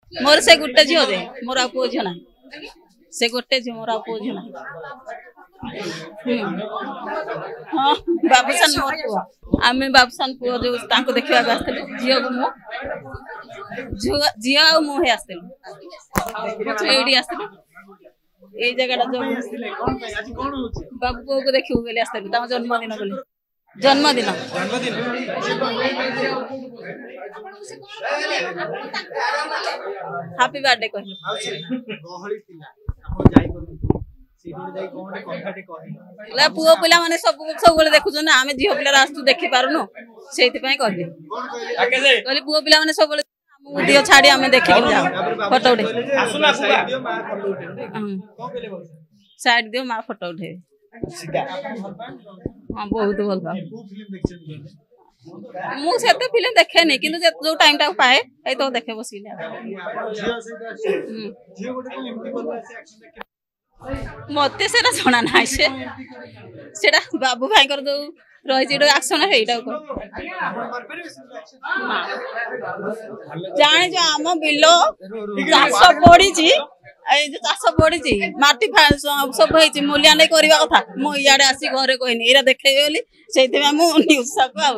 मोर से गुटे झील जे मोर आ पुओ झील ना से गोटे झील मोर आ पुओ झील ना हाँ बाबूसान मोर पुओ आम बाबूसान पुओ जो देखा झील को मु झील आ मुझे आसलु ये जगह बाबू पुओ को देखू बोले आसलु जन्मदिन बोले जन्मदिन हैप्पी बर्थडे कहले पुओ पिला माने सब देखु ना आम झील पिला आसु देखी पारुनु से कहली पुओ पिला माने सब दियो छाड़ी आम देख जाओ फोटो उठे साइड दियो माँ फोटो उठे हाँ बहुत भल पाओ मुझे फिल्म देखे नहीं कि जो टाइम टाइम पाए ये तो देखे बस मत से जना ना से बाबू भाई जो रही एक्शन है जाने जो आम बिल चाष पड़ी चाष पड़ी माटी सब मूल्या नहीं करवा कथा मुझे इे आसी घरे कहनी ये देखे बोली से न्यूज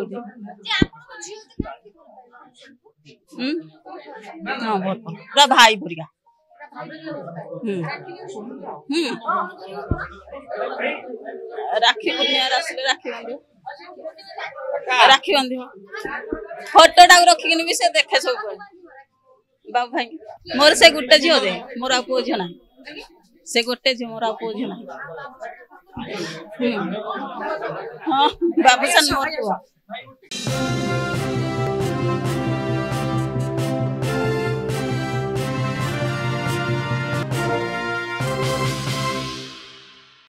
हाँ पूरा भाई भरिया राखी पूर्णिमा आसले राखी बांध फोटो टाक रखिक भी से देखे सब बाबू भाई मोर से गुटे झील जे मोर आ पुओ झील ना से गोटे झील मोर आ पुओ झील ना हाँ बाबूसान मोर पुओ।